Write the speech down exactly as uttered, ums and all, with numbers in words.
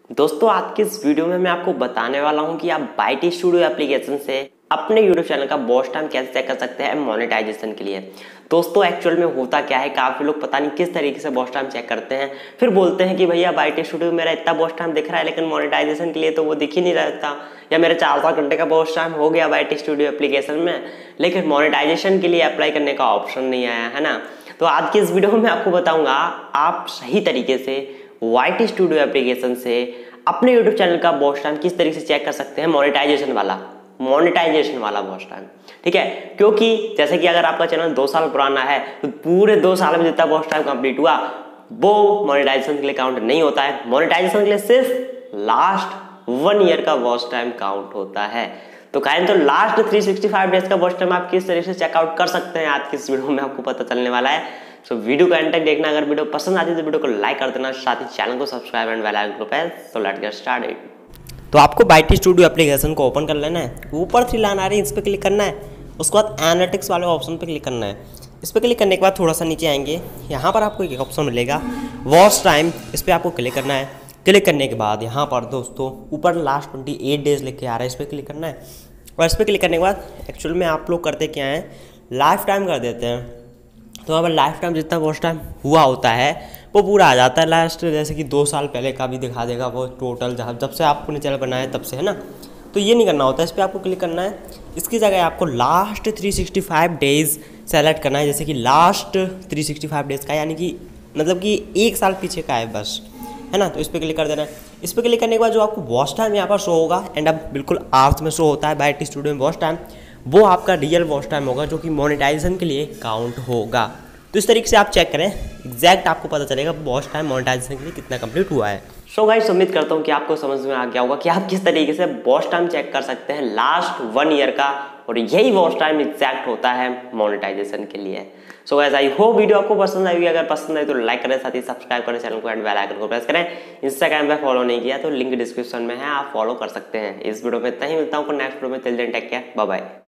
दोस्तों आज के इस वीडियो में मैं आपको बताने वाला हूं कि आप बाइट स्टूडियो एप्लीकेशन से अपने यूट्यूब चैनल का वॉच टाइम कैसे चेक कर सकते हैं मोनेटाइजेशन के लिए। दोस्तों एक्चुअल में होता क्या है, काफी लोग पता नहीं किस तरीके से वॉच टाइम चेक करते हैं, फिर बोलते हैं कि भैया बाइट स्टूडियो मेरा इतना वॉच टाइम दिख रहा है लेकिन मोनेटाइजेशन के लिए तो वो दिख ही नहीं रहता, या मेरा चार सात घंटे का वॉच टाइम हो गया बाइट स्टूडियो एप्लीकेशन में लेकिन मोनेटाइजेशन के लिए अप्लाई करने का ऑप्शन नहीं आया है ना। तो आज की इस वीडियो में मैं आपको बताऊंगा आप सही तरीके से बाइट स्टूडियो एप्लीकेशन से अपने यूट्यूब चैनल का वॉच टाइम किस तरीके से चेक कर सकते हैं, मोनेटाइजेशन वाला मोनेटाइजेशन वाला वॉच टाइम। ठीक है, क्योंकि जैसे कि अगर आपका चैनल दो साल पुराना है तो पूरे दो साल में जितना वॉच टाइम कंप्लीट हुआ वो मोनेटाइजेशन के लिए काउंट नहीं होता है। मोनेटाइजेशन के लिए सिर्फ लास्ट वन ईयर का वॉच टाइम काउंट होता है। तो कहें तो लास्ट तीन सौ पैंसठ डेज का वॉच टाइम आप किस तरीके से चेकआउट कर सकते हैं, आज की इस वीडियो में आपको पता चलने वाला है। सो so, वीडियो का एंड तक देखना। अगर वीडियो पसंद आती है तो वीडियो को लाइक कर देना, साथ ही चैनल को सब्सक्राइब एंड बेल आइकन को press. So let's get started. तो आपको बाइट स्टूडियो एप्लीकेशन को ओपन कर लेना है, ऊपर थ्री लाइन आ रही है इस पर क्लिक करना है, उसके बाद एनालिटिक्स वाले ऑप्शन पे क्लिक करना है। इस पर क्लिक करने के बाद थोड़ा सा नीचे आएंगे, यहाँ पर आपको एक ऑप्शन मिलेगा वॉच टाइम, इस पर आपको क्लिक करना है। क्लिक करने के बाद यहाँ पर दोस्तों ऊपर लास्ट ट्वेंटी एट डेज लिख के आ रहा है, इस पर क्लिक करना है। और इस पर क्लिक करने के बाद एक्चुअल में आप लोग करते क्या हैं, लाइफ टाइम कर देते हैं। तो वहाँ पर लाइफ टाइम जितना वॉच टाइम हुआ होता है वो पूरा आ जाता है लास्ट, जैसे कि दो साल पहले का भी दिखा देगा वो टोटल, जहाँ जब से आपने चैनल बनाया तब से, है ना। तो ये नहीं करना होता है, इस पर आपको क्लिक करना है। इसकी जगह आपको लास्ट तीन सौ पैंसठ डेज सेलेक्ट करना है, जैसे कि लास्ट तीन सौ पैंसठ डेज का, यानी कि मतलब कि एक साल पीछे का है बस, है ना। तो इस पर क्लिक कर देना है। इस पर क्लिक करने के बाद जो आपको वॉच टाइम यहाँ पर शो होगा, एंड अब बिल्कुल आर्ट्स में शो होता है बाइट स्टूडियो में वॉच टाइम, वो आपका रियल वॉच टाइम होगा जो कि मोनेटाइजेशन के लिए काउंट होगा। तो इस तरीके से आप चेक करें, एग्जैक्ट आपको पता चलेगा वॉच टाइम मोनेटाइजेशन के लिए कितना कंप्लीट हुआ है। सो गाइस उम्मीद करता हूँ कि आपको समझ में आ गया होगा कि आप किस तरीके से वॉच टाइम चेक कर सकते हैं लास्ट वन ईयर का, और यही वॉच टाइम एग्जैक्ट होता है मोनेटाइजेशन के लिए। So guys I hope video आपको पसंद आएगी। अगर पसंद आई तो लाइक करें, साथ ही सब्सक्राइब करें चैनल को एंड बेल आइकन को प्रेस करें। इंस्टाग्राम पे फॉलो नहीं किया तो लिंक डिस्क्रिप्शन में है, आप फॉलो कर सकते हैं। इस वीडियो में इतना ही, मिलता हूँ नेक्स्ट वीडियो में। Till then take care, bye bye.